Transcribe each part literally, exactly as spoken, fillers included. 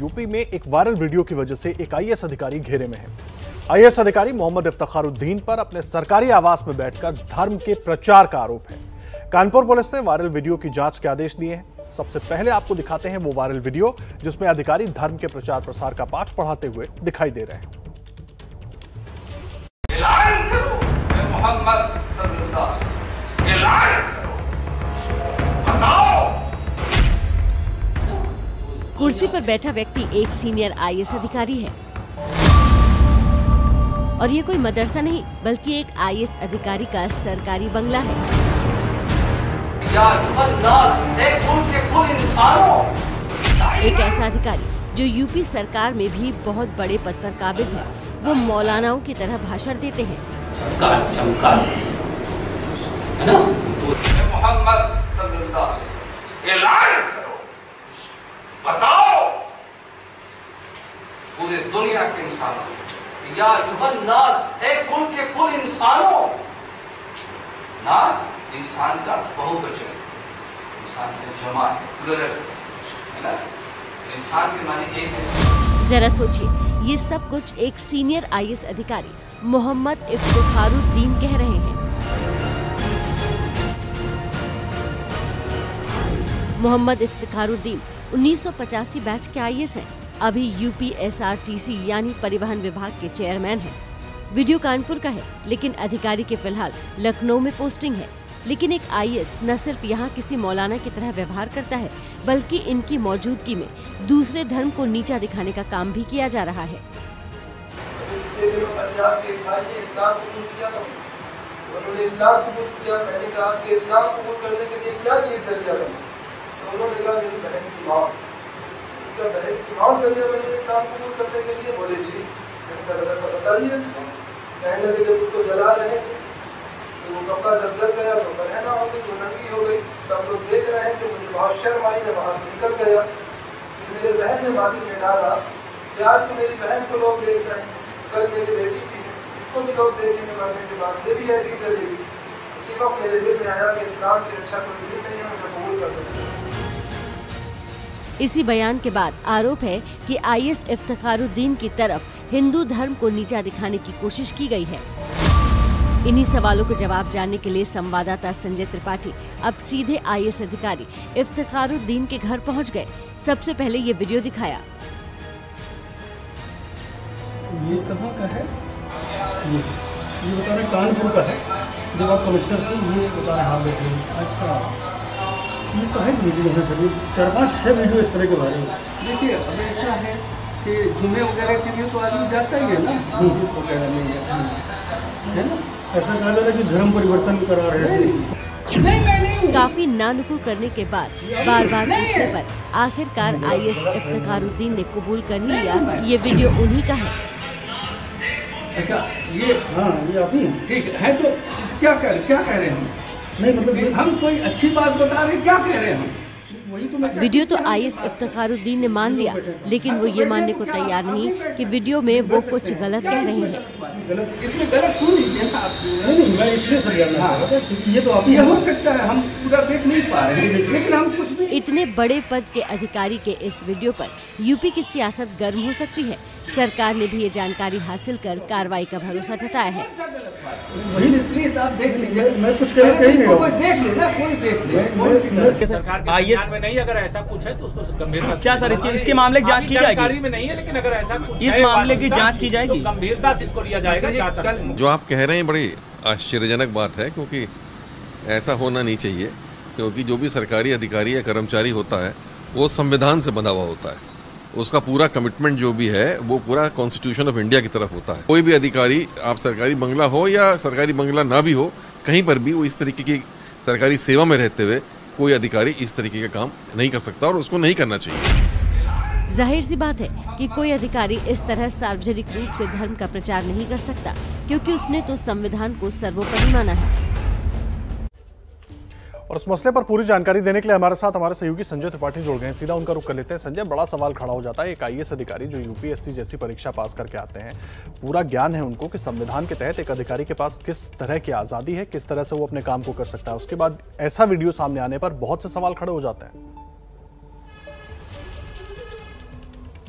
UP में एक viral video की वजह से एक आईएएस अधिकारी घेरे में है। आईएएस अधिकारी मोहम्मद इफ्तिखारुद्दीन पर अपने सरकारी आवास में बैठकर धर्म के प्रचार का आरोप है। कानपुर पुलिस ने वायरल वीडियो की जांच के आदेश दिए हैं। सबसे पहले आपको दिखाते हैं वो वायरल वीडियो जिसमें अधिकारी धर्म के प्रचार प्रसार का पाठ पढ़ाते हुए दिखाई दे रहे हैं। ऐलान करो मैं मोहम्मद सल्लल्लाहु अलैहि वसल्लम, ऐलान करो, बताओ। कुर्सी पर बैठा व्यक्ति एक सीनियर आईएएस अधिकारी है और ये कोई मदरसा नहीं बल्कि एक आईएएस अधिकारी का सरकारी बंगला है। एक ऐसा अधिकारी जो यूपी सरकार में भी बहुत बड़े पद पर काबिज है, वो मौलानाओं की तरह भाषण देते हैं। चमकार, चमकार, है ना? मोहम्मद सल्लल्लाहु अलैहि वसल्लम, ऐलान करो, बताओ पूरे दुनिया के इंसानों, या युहन नास, एक कुल के कुल इंसानों। नास इंसान का बहुवचन, इंसान का जमा है, प्लूरल है ना? इंसान के माने एक है। जरा सोचिए, ये सब कुछ एक सीनियर आईएएस अधिकारी मोहम्मद इफ्तिखारुद्दीन कह रहे हैं। मोहम्मद इफ्तिखारुद्दीन उन्नीस सौ पचासी बैच के आईएएस हैं। अभी यूपी एसआरटीसी यानी परिवहन विभाग के चेयरमैन हैं। वीडियो कानपुर का है, लेकिन अधिकारी के फिलहाल लखनऊ में पोस्टिंग है। लेकिन एक आईएएस न सिर्फ यहाँ किसी मौलाना की तरह व्यवहार करता है, बल्कि इनकी मौजूदगी में दूसरे धर्म को नीचा दिखाने का काम भी किया जा रहा है। पिछले दिनों पंजाब के ईसाई ने इस्लाम कबूल किया था। उन्होंने इस्लाम कबूल किया। मैंने कहा कि इस्लाम कबूल करने के लिए क्या चीज दरिया बनी? तो उन्होंने कहा मेरी बहन की मौत। उसका बहन की मौत दरिया बनी इस्लाम कबूल करने के लिए। बोले जी, मैंने कहा बताइए। कहने लगे जब उसको जला रहे थे तो वो कपड़ा जब जल गया तो बहना हो गई, वो नंगी हो गई। सब लोग देख रहे थे, मुझे बहुत शर्म आई, मैं वहाँ से निकल गया। मेरे बहन ने माली में डाला कि आज तो मेरी बहन को लोग देख रहे हैं, कल मेरी बेटी की इसको भी लोग देखेंगे, मरने के बाद ये भी ऐसी चलेगी। इसी वक्त मेरे दिल में आया कि इस्लाम से अच्छा कोई दिल नहीं है, मुझे कबूल कर दो। इसी बयान के बाद आरोप है कि आईएएस इफ्तिखारुद्दीन की तरफ हिंदू धर्म को नीचा दिखाने की कोशिश की गई है। इन्हीं सवालों को जवाब जानने के लिए संवाददाता संजय त्रिपाठी अब सीधे आईएएस अधिकारी इफ्तिखारुद्दीन के घर पहुंच गए। सबसे पहले ये वीडियो दिखाया। ये कहाँ का है? ये ये बता रहे कानपुर का है। जब आप कमिश्नर थे ये बता रहे हाँ बेटे। अच्छा, ये कहाँ है वीडियो है सर? चार पाँच छः वीडियो इस तरह के बारे में। देखिए, अब ऐसा है कि जुमे वगैरह के लिए तो आदमी जाता ही है ना, वगैरह नहीं है ना। ऐसा कहा जा रहा है कि धर्म परिवर्तन करा रहे थे। काफी नानुकू करने के बाद बार बार पूछने पर आखिरकार आईएएस इफ्तिखारुद्दीन ने कबूल कर ही लिया ये वीडियो उन्हीं का है। अच्छा, ये हाँ ये आप ही हैं। ठीक है, तो क्या कह क्या कह रहे हैं? नहीं मतलब हम कोई अच्छी बात बता रहे, क्या कह रहे हैं? वीडियो तो आईएएस इफ्तिखारुद्दीन ने मान लिया, लेकिन वो ये मानने को तैयार नहीं कि वीडियो में वो कुछ गलत कह रहे हैं। इसमें गलत क्यों लीजिए ना आप? नहीं नहीं, मैं इसलिए समझाना चाह रहा था क्योंकि ये तो आप ही हो सकता है हम पूरा देख नहीं पा रहे हैं, लेकिन हम कुछ भी। इतने बड़े पद के अधिकारी के इस वीडियो पर यूपी की सियासत गर्म हो सकती है। सरकार ने भी ये जानकारी हासिल कर कार्रवाई का भरोसा जताया है। प्लीज आप देख लीजिए, मैं कुछ कह नहीं रहा हूं। कोई देख ले ना, कोई देख ले। सरकार आईएएस में नहीं, अगर ऐसा कुछ है तो उसको गंभीरता क्या सर इसके इसके मामले की जांच की जाएगी? जानकारी में नहीं है, लेकिन अगर ऐसा कुछ इस मामले की जांच की जाएगी, तो गंभीरता से इसको लिया जाएगा। जो आप कह रहे हैं बड़ी आश्चर्यजनक बात है, क्योंकि ऐसा होना नहीं चाहिए। क्योंकि जो भी सरकारी अधिकारी या कर्मचारी होता है वो संविधान से बंधा हुआ होता है। उसका पूरा कमिटमेंट जो भी है वो पूरा कॉन्स्टिट्यूशन ऑफ इंडिया की तरफ होता है। कोई भी अधिकारी, आप सरकारी बंगला हो या सरकारी बंगला ना भी हो, कहीं पर भी वो इस तरीके की सरकारी सेवा में रहते हुए कोई अधिकारी इस तरीके का काम नहीं कर सकता और उसको नहीं करना चाहिए। जाहिर सी बात है कि कोई अधिकारी इस तरह सार्वजनिक रूप से धर्म का प्रचार नहीं कर सकता, क्योंकि उसने तो संविधान को सर्वोपरि माना है। और इस मसले पर पूरी जानकारी देने के लिए हमारे साथ हमारे सहयोगी संजय त्रिपाठी जुड़ गए हैं। सीधा उनका रुख कर लेते हैं। संजय, बड़ा सवाल खड़ा हो जाता है, एक आईएएस अधिकारी जो यूपीएससी जैसी परीक्षा पास करके आते हैं, पूरा ज्ञान है उनको कि संविधान के तहत एक अधिकारी के पास किस तरह की आज़ादी है, किस तरह से वो अपने काम को कर सकता है। उसके बाद ऐसा वीडियो सामने आने पर बहुत से सवाल खड़े हो जाते हैं।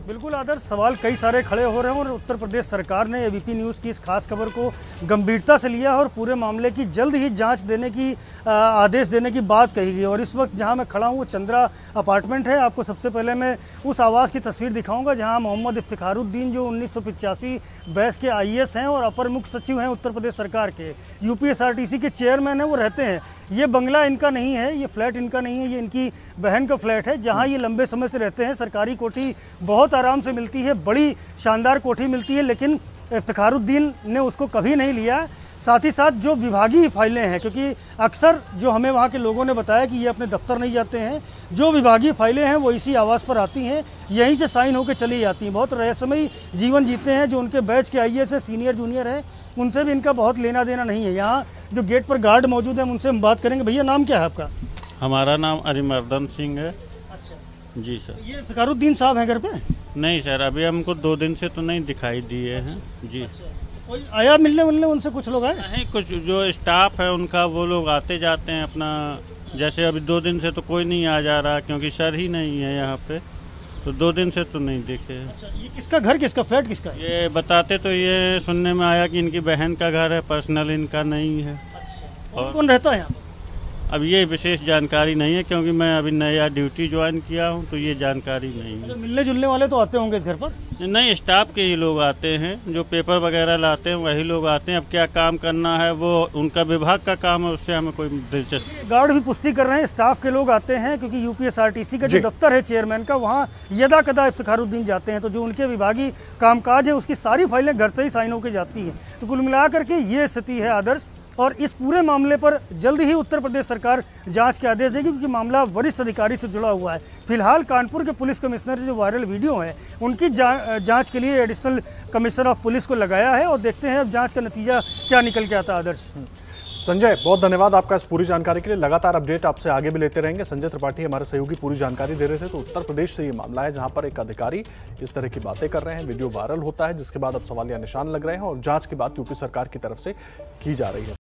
बिल्कुल आदर्श, सवाल कई सारे खड़े हो रहे हैं और उत्तर प्रदेश सरकार ने एबीपी न्यूज़ की इस खास खबर को गंभीरता से लिया और पूरे मामले की जल्द ही जांच देने की आदेश देने की बात कही गई। और इस वक्त जहां मैं खड़ा हूं वो चंद्रा अपार्टमेंट है। आपको सबसे पहले मैं उस आवास की तस्वीर दिखाऊंगा जहां मोहम्मद इफ्तिखारुद्दीन जो उन्नीस सौ पचासी बैच के आई ए एस हैं और अपर मुख्य सचिव हैं उत्तर प्रदेश सरकार के, यूपीएसआरटीसी के चेयरमैन हैं, वो रहते हैं। ये बंगला इनका नहीं है, ये फ्लैट इनका नहीं है, ये इनकी बहन का फ्लैट है जहाँ ये लंबे समय से रहते हैं। सरकारी कोठी बहुत आराम से मिलती है, बड़ी शानदार कोठी मिलती है, लेकिन इफ्तिखारुद्दीन ने उसको कभी नहीं लिया। साथ ही साथ जो विभागीय फाइलें हैं, क्योंकि अक्सर जो हमें वहाँ के लोगों ने बताया कि ये अपने दफ्तर नहीं जाते हैं, जो विभागीय फाइलें हैं वो इसी आवास पर आती हैं, यहीं से साइन होकर चली जाती हैं। बहुत रहस्यमयी जीवन जीते हैं। जो उनके बैच के आई ए एस है, सीनियर जूनियर हैं, उनसे भी इनका बहुत लेना देना नहीं है। यहाँ जो गेट पर गार्ड मौजूद है उनसे हम बात करेंगे। भैया नाम क्या है आपका? हमारा नाम अरिमर्दन सिंह है। अच्छा जी सर। ये इफ्तिखारुद्दीन साहब हैं घर पे? नहीं सर, अभी हमको दो दिन से तो नहीं दिखाई दिए हैं जी। कोई आया मिलने मिलने उनसे? कुछ लोग आए? नहीं, कुछ जो स्टाफ है उनका वो लोग आते जाते हैं अपना, जैसे अभी दो दिन से तो कोई नहीं आ जा रहा क्योंकि सर ही नहीं है यहाँ पे, तो दो दिन से तो नहीं देखे। अच्छा, ये किसका घर, किसका फ्लैट किसका है? ये बताते तो ये सुनने में आया कि इनकी बहन का घर है, पर्सनल इनका नहीं है। अच्छा, और कौन रहता है यहाँ? अब ये विशेष जानकारी नहीं है क्योंकि मैं अभी नया ड्यूटी ज्वाइन किया हूँ, तो ये जानकारी नहीं है। मिलने जुलने वाले तो आते होंगे इस घर पर? नहीं, स्टाफ के ही लोग आते हैं, जो पेपर वगैरह लाते हैं वही लोग आते हैं। अब क्या काम करना है वो उनका विभाग का काम है, उससे हमें कोई दिलचस्पी। गार्ड भी पुष्टि कर रहे हैं स्टाफ के लोग आते हैं, क्योंकि यूपीएसआरटीसी का जो दफ्तर है चेयरमैन का, वहाँ यदा कदा इफ्तिखारुद्दीन जाते हैं, तो जो उनके विभागीय कामकाज है उसकी सारी फाइलें घर से ही साइन होकर जाती हैं। तो कुल मिलाकर के ये स्थिति है आदर्श, और इस पूरे मामले पर जल्द ही उत्तर प्रदेश सरकार जांच के आदेश देगी, क्योंकि मामला वरिष्ठ अधिकारी से जुड़ा हुआ है। फिलहाल कानपुर के पुलिस कमिश्नर जो वायरल वीडियो है उनकी जा, जांच के लिए एडिशनल कमिश्नर ऑफ पुलिस को लगाया है, और देखते हैं अब जांच का नतीजा क्या निकल के आता है। आदर्श। संजय, बहुत धन्यवाद आपका इस पूरी जानकारी के लिए। लगातार अपडेट आपसे आगे भी लेते रहेंगे। संजय त्रिपाठी हमारे सहयोगी पूरी जानकारी दे रहे थे। तो उत्तर प्रदेश से ये मामला है जहां पर एक अधिकारी इस तरह की बातें कर रहे हैं, वीडियो वायरल होता है, जिसके बाद अब सवालिया निशान लग रहे हैं और जांच की बात यूपी सरकार की तरफ से की जा रही है।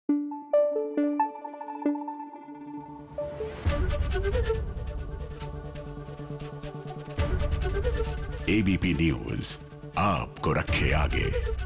एबीपी न्यूज आपको रखे आगे।